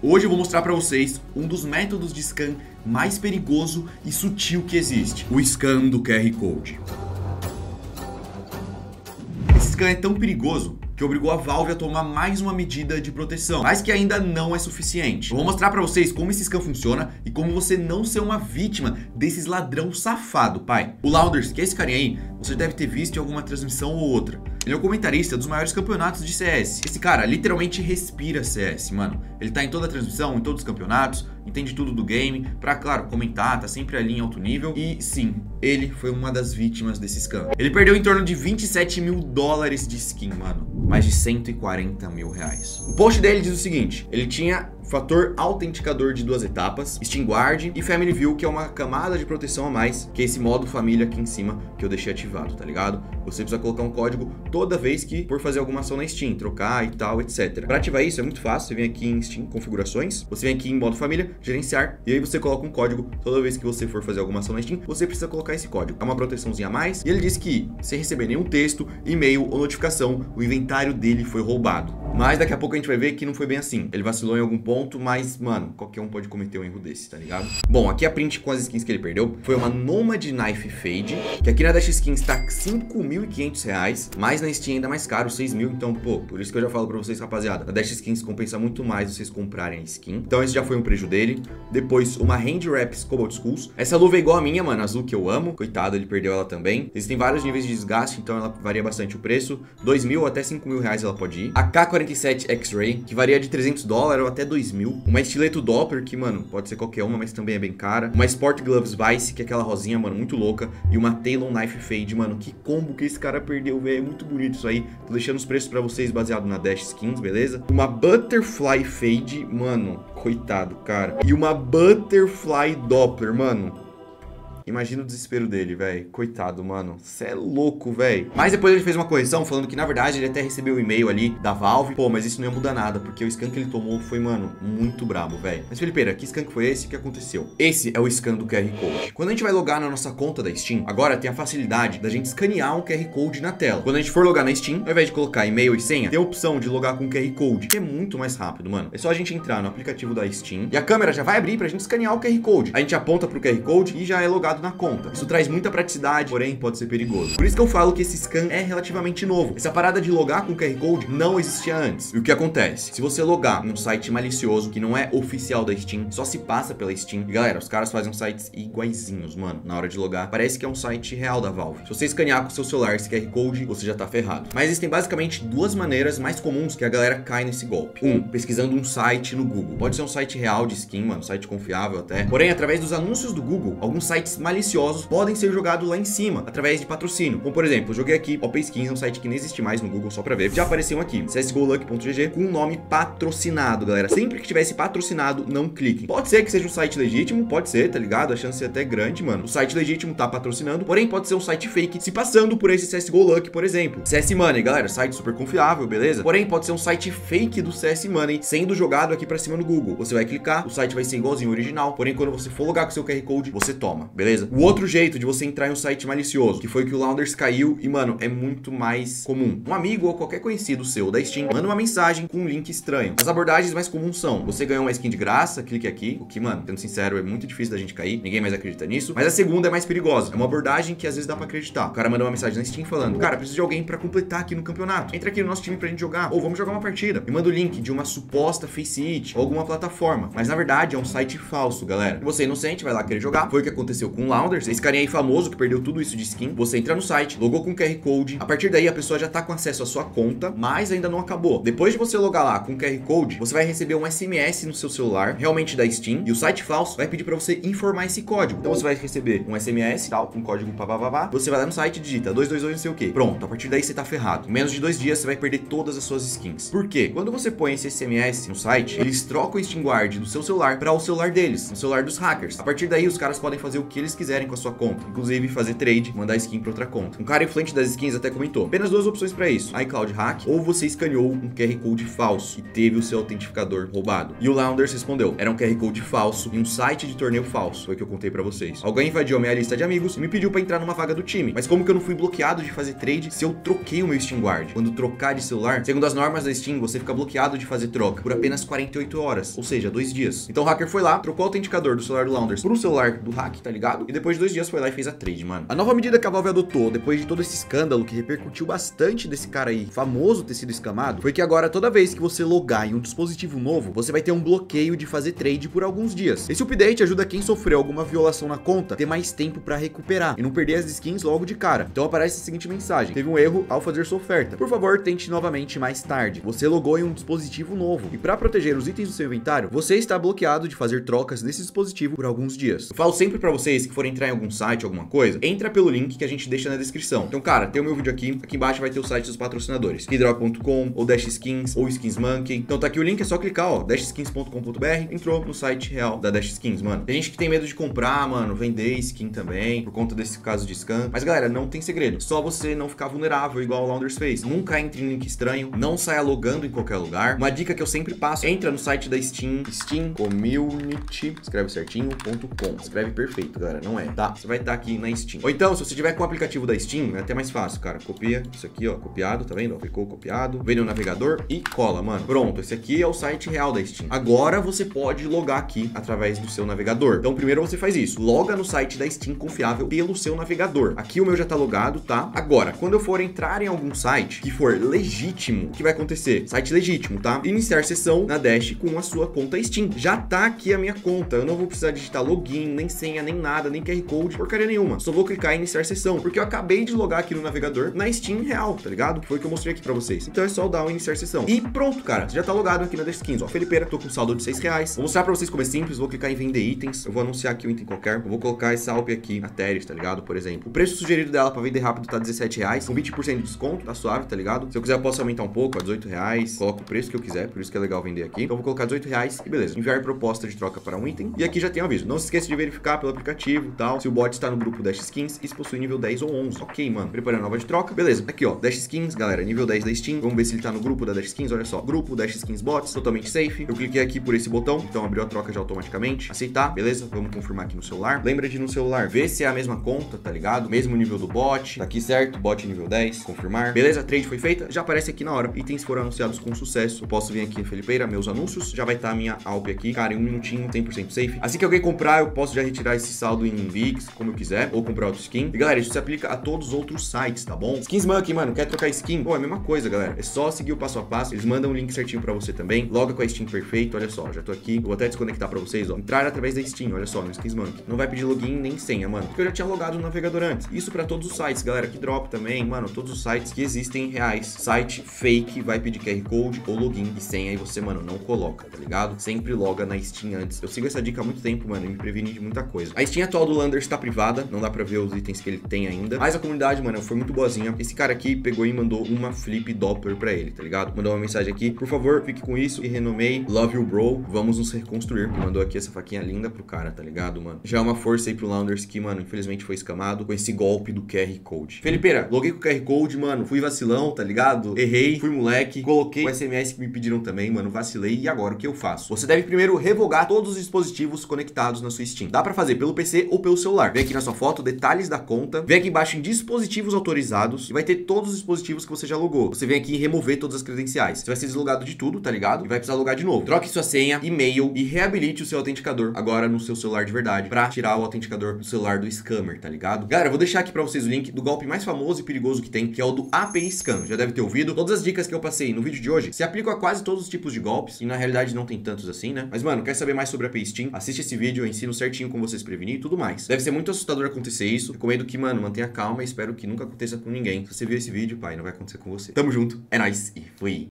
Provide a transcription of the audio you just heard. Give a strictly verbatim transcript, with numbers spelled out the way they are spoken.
Hoje eu vou mostrar pra vocês um dos métodos de scan mais perigoso e sutil que existe, o scan do Q R Code. Esse scan é tão perigoso que obrigou a Valve a tomar mais uma medida de proteção, mas que ainda não é suficiente. Eu vou mostrar pra vocês como esse scan funciona e como você não ser uma vítima desses ladrão safado, pai. O Launders, que é esse carinha aí, você deve ter visto em alguma transmissão ou outra. Ele é o comentarista dos maiores campeonatos de C S. Esse cara literalmente respira C S, mano. Ele tá em toda a transmissão, em todos os campeonatos, entende tudo do game, pra, claro, comentar, tá sempre ali em alto nível. E sim, ele foi uma das vítimas desse scam. Ele perdeu em torno de vinte e sete mil dólares de skin, mano. Mais de cento e quarenta mil reais. O post dele diz o seguinte: ele tinha fator autenticador de duas etapas, Steam Guard e Family View, que é uma camada de proteção a mais, que é esse modo família aqui em cima que eu deixei ativado, tá ligado? Você precisa colocar um código toda vez que for fazer alguma ação na Steam, trocar e tal, etcétera. Para ativar isso é muito fácil, você vem aqui em Steam Configurações, você vem aqui em modo família, gerenciar, e aí você coloca um código toda vez que você for fazer alguma ação na Steam, você precisa colocar esse código. É uma proteçãozinha a mais, e ele disse que, sem receber nenhum texto, e-mail ou notificação, o inventário dele foi roubado. Mas daqui a pouco a gente vai ver que não foi bem assim. Ele vacilou em algum ponto, mas, mano, qualquer um pode cometer um erro desse, tá ligado? Bom, aqui a print com as skins que ele perdeu foi uma Nomad Knife Fade, que aqui na Dash Skins tá cinco mil e quinhentos reais, mas na Steam ainda mais caro, seis mil, então, pô, por isso que eu já falo pra vocês, rapaziada, na Dash Skins compensa muito mais vocês comprarem a skin. Então esse já foi um prejuízo dele. Depois, uma Hand Wraps Cobalt Skulls. Essa luva é igual a minha, mano, azul, que eu amo. Coitado, ele perdeu ela também. Existem vários níveis de desgaste, então ela varia bastante o preço. dois mil até cinco mil reais ela pode ir. A K quarenta e sete X-Ray, que varia de trezentos dólares ou até dois mil. Uma estileto Doppler, que, mano, pode ser qualquer uma, mas também é bem cara. Uma Sport Gloves Vice, que é aquela rosinha, mano, muito louca. E uma Talon Knife Fade, mano, que combo que esse cara perdeu, velho. É muito bonito isso aí. Tô deixando os preços pra vocês baseado na Dash Skins, beleza? Uma Butterfly Fade, mano, coitado, cara. E uma Butterfly Doppler, mano. Imagina o desespero dele, velho. Coitado, mano. Cê é louco, velho. Mas depois ele fez uma correção falando que, na verdade, ele até recebeu o e-mail ali da Valve. Pô, mas isso não ia mudar nada, porque o scan que ele tomou foi, mano, muito brabo, velho. Mas, Felipeira, que scan que foi esse? O que aconteceu? Esse é o scan do Q R Code. Quando a gente vai logar na nossa conta da Steam, agora tem a facilidade da gente escanear um Q R Code na tela. Quando a gente for logar na Steam, ao invés de colocar e-mail e senha, tem a opção de logar com Q R Code, que é muito mais rápido, mano. É só a gente entrar no aplicativo da Steam e a câmera já vai abrir pra gente escanear o Q R Code. A gente aponta pro Q R Code e já é logado na conta. Isso traz muita praticidade, porém pode ser perigoso. Por isso que eu falo que esse scan é relativamente novo. Essa parada de logar com Q R Code não existia antes. E o que acontece? Se você logar num site malicioso, que não é oficial da Steam, só se passa pela Steam. E galera, os caras fazem sites iguaizinhos, mano. Na hora de logar, parece que é um site real da Valve. Se você escanear com o seu celular esse Q R Code, você já tá ferrado. Mas existem basicamente duas maneiras mais comuns que a galera cai nesse golpe. Um, pesquisando um site no Google. Pode ser um site real de skin, mano, site confiável até. Porém, através dos anúncios do Google, alguns sites maliciosos podem ser jogados lá em cima, através de patrocínio. Como por exemplo, eu joguei aqui Open Skins, é um site que nem existe mais no Google, só pra ver. Já apareceu aqui, C S G O Lucky ponto G G, com um nome patrocinado, galera. Sempre que tivesse patrocinado, não cliquem. Pode ser que seja um site legítimo, pode ser, tá ligado? A chance é até grande, mano. O site legítimo tá patrocinando, porém pode ser um site fake, se passando por esse C S G O Lucky, por exemplo. C S Money, galera, site super confiável, beleza? Porém pode ser um site fake do C S Money, sendo jogado aqui pra cima no Google. Você vai clicar, o site vai ser igualzinho ao original, porém quando você for logar com seu Q R Code, você toma, beleza? O outro jeito de você entrar em um site malicioso, que foi que o Launders caiu e, mano, é muito mais comum. Um amigo ou qualquer conhecido seu da Steam manda uma mensagem com um link estranho. As abordagens mais comuns são: você ganhou uma skin de graça, clique aqui, o que, mano, sendo sincero, é muito difícil da gente cair, ninguém mais acredita nisso. Mas a segunda é mais perigosa, é uma abordagem que às vezes dá pra acreditar. O cara manda uma mensagem na Steam falando: cara, preciso de alguém pra completar aqui no campeonato, entra aqui no nosso time pra gente jogar, ou vamos jogar uma partida. E manda o link de uma suposta Face It ou alguma plataforma, mas na verdade é um site falso, galera. E você inocente vai lá querer jogar. Foi o que aconteceu com o Launders, esse carinha aí famoso que perdeu tudo isso de skin. Você entra no site, logou com Q R Code, a partir daí a pessoa já tá com acesso à sua conta, mas ainda não acabou. Depois de você logar lá com Q R Code, você vai receber um S M S no seu celular, realmente da Steam, e o site falso vai pedir pra você informar esse código. Então você vai receber um S M S, tal, com código papapá, você vai lá no site e digita dois dois dois não sei o que. Pronto, a partir daí você tá ferrado. Em menos de dois dias você vai perder todas as suas skins. Por quê? Quando você põe esse S M S no site, eles trocam o Steam Guard do seu celular para o celular deles, no celular dos hackers. A partir daí os caras podem fazer o que eles eles quiserem com a sua conta. Inclusive fazer trade, mandar skin pra outra conta. Um cara influente das skins até comentou: apenas duas opções pra isso: iCloud Hack, ou você escaneou um Q R Code falso e teve o seu autentificador roubado. E o Launders respondeu: era um Q R Code falso e um site de torneio falso. Foi o que eu contei pra vocês. Alguém invadiu a minha lista de amigos e me pediu pra entrar numa vaga do time. Mas como que eu não fui bloqueado de fazer trade se eu troquei o meu Steam Guard? Quando trocar de celular, segundo as normas da Steam, você fica bloqueado de fazer troca por apenas quarenta e oito horas, ou seja, dois dias. Então o hacker foi lá, trocou o autenticador do celular do Launders pro celular do hack, tá ligado? E depois de dois dias foi lá e fez a trade, mano. A nova medida que a Valve adotou, depois de todo esse escândalo que repercutiu bastante desse cara aí, famoso ter sido escamado, foi que agora toda vez que você logar em um dispositivo novo, você vai ter um bloqueio de fazer trade por alguns dias. Esse update ajuda quem sofreu alguma violação na conta a ter mais tempo pra recuperar e não perder as skins logo de cara. Então aparece a seguinte mensagem: teve um erro ao fazer sua oferta. Por favor, tente novamente mais tarde. Você logou em um dispositivo novo e para proteger os itens do seu inventário, você está bloqueado de fazer trocas nesse dispositivo por alguns dias. Eu falo sempre pra vocês que forem entrar em algum site, alguma coisa, entra pelo link que a gente deixa na descrição. Então, cara, tem o meu vídeo aqui, aqui embaixo vai ter o site dos patrocinadores, keydrop ponto com, ou Dash Skins, ou Skins Monkey. Então tá aqui o link, é só clicar, ó, dash skins ponto com ponto b r, entrou no site real da Dash Skins, mano. Tem gente que tem medo de comprar, mano, vender skin também, por conta desse caso de scam. Mas, galera, não tem segredo, só você não ficar vulnerável igual o Launders fez. Nunca entre em link estranho, não saia logando em qualquer lugar. Uma dica que eu sempre passo: entra no site da Steam, Steam Community, escreve certinho, ponto com. Escreve perfeito, galera, não é, tá? Você vai estar aqui na Steam. Ou então, se você tiver com o aplicativo da Steam, é até mais fácil, cara. Copia isso aqui, ó, copiado, tá vendo? Ó, ficou copiado. Vem no navegador e cola, mano. Pronto, esse aqui é o site real da Steam. Agora você pode logar aqui através do seu navegador. Então, primeiro você faz isso: loga no site da Steam confiável pelo seu navegador. Aqui o meu já tá logado, tá? Agora, quando eu for entrar em algum site que for legítimo, o que vai acontecer? Site legítimo, tá? Iniciar sessão na Dash com a sua conta Steam. Já tá aqui a minha conta. Eu não vou precisar digitar login, nem senha, nem nada, nem Q R Code, porcaria nenhuma. Só vou clicar em iniciar sessão, porque eu acabei de logar aqui no navegador na Steam real, tá ligado? Que foi o que eu mostrei aqui pra vocês. Então é só dar o iniciar sessão. E pronto, cara. Você já tá logado aqui na Dash Skins, ó. Felipeira, tô com saldo de seis reais. Vou mostrar pra vocês como é simples. Vou clicar em vender itens. Eu vou anunciar aqui um item qualquer. Eu vou colocar essa Alp aqui, a Teres, tá ligado? Por exemplo. O preço sugerido dela pra vender rápido tá dezessete reais. Com vinte por cento de desconto, tá suave, tá ligado? Se eu quiser, eu posso aumentar um pouco, a dezoito reais. Coloco o preço que eu quiser, por isso que é legal vender aqui. Então eu vou colocar dezoito reais e beleza. Enviar proposta de troca para um item. E aqui já tem um aviso: não se esqueça de verificar pelo aplicativo e tal se o bot está no grupo Dash Skins e se possui nível dez ou onze. Ok, mano. Preparando a nova de troca. Beleza. Aqui, ó. Dash Skins, galera. Nível dez da Steam. Vamos ver se ele tá no grupo da Dash Skins. Olha só. Grupo Dash Skins Bots. Totalmente safe. Eu cliquei aqui por esse botão. Então abriu a troca já automaticamente. Aceitar. Beleza. Vamos confirmar aqui no celular. Lembra de no celular ver se é a mesma conta, tá ligado? Mesmo nível do bot. Tá aqui certo. Bot nível dez. Confirmar. Beleza. A trade foi feita. Já aparece aqui na hora. Itens foram anunciados com sucesso. Eu posso vir aqui em Felipeira, meus anúncios. Já vai estar tá a minha Alp aqui. Cara, em um minutinho, cem por cento safe. Assim que alguém comprar, eu posso já retirar esse saldo em VIX, como eu quiser, ou comprar outro skin. E galera, isso se aplica a todos os outros sites, tá bom? Skins Monkey, mano, quer trocar skin? Pô, é a mesma coisa, galera. É só seguir o passo a passo. Eles mandam o link certinho pra você também. Loga com a Steam perfeito, olha só. Já tô aqui. Eu vou até desconectar pra vocês, ó. Entrar através da Steam, olha só, no Skins Monkey. Não vai pedir login nem senha, mano, porque eu já tinha logado no navegador antes. Isso pra todos os sites, galera. Keydrop também, mano, todos os sites que existem reais. Site fake vai pedir Q R Code ou login e senha e você, mano, não coloca, tá ligado? Sempre loga na Steam antes. Eu sigo essa dica há muito tempo, mano, e me preveni de muita coisa. A Steam atual do Launders tá privada, não dá pra ver os itens que ele tem ainda. Mas a comunidade, mano, foi muito boazinha. Esse cara aqui pegou e mandou uma flip Doppler pra ele, tá ligado? Mandou uma mensagem aqui: por favor, fique com isso e renomei. Love you, bro. Vamos nos reconstruir. E mandou aqui essa faquinha linda pro cara, tá ligado, mano? Já é uma força aí pro Launders que, mano, infelizmente foi escamado com esse golpe do Q R Code. Felipeira, loguei com o Q R Code, mano. Fui vacilão, tá ligado? Errei, fui moleque. Coloquei o S M S que me pediram também, mano. Vacilei. E agora o que eu faço? Você deve primeiro revogar todos os dispositivos conectados na sua Steam. Dá pra fazer pelo P C ou pelo celular. Vem aqui na sua foto, detalhes da conta. Vem aqui embaixo em dispositivos autorizados e vai ter todos os dispositivos que você já logou. Você vem aqui em remover todas as credenciais. Você vai ser deslogado de tudo, tá ligado? E vai precisar logar de novo. Troque sua senha, e-mail e reabilite o seu autenticador agora no seu celular de verdade pra tirar o autenticador do celular do scammer, tá ligado? Galera, eu vou deixar aqui pra vocês o link do golpe mais famoso e perigoso que tem, que é o do A P I Scam. Já deve ter ouvido. Todas as dicas que eu passei no vídeo de hoje se aplicam a quase todos os tipos de golpes e na realidade não tem tantos assim, né? Mas, mano, quer saber mais sobre a A P I Steam? Assiste esse vídeo, eu ensino certinho como você se prevenir e tudo mais. Deve ser muito assustador acontecer isso. Recomendo que, mano, mantenha calma e espero que nunca aconteça com ninguém. Se você viu esse vídeo, pai, não vai acontecer com você. Tamo junto, é nóis e fui!